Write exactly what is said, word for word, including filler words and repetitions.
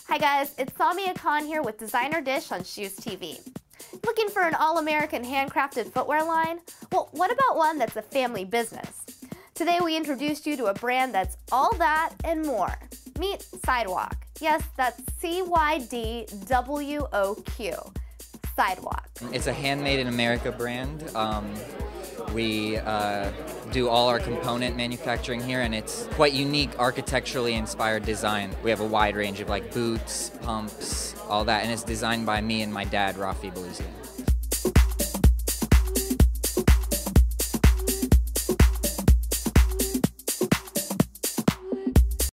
Hi guys, it's Samia Khan here with Designer Dish on Shoes T V. Looking for an all-American handcrafted footwear line? Well, what about one that's a family business? Today we introduced you to a brand that's all that and more. Meet CYDWOQ. Yes, that's C Y D W O Q. CYDWOQ. It's a handmade in America brand. Um, we uh, do all our component manufacturing here, and it's quite unique, architecturally inspired design. We have a wide range of like boots, pumps, all that, and it's designed by me and my dad, Rafi Belusi.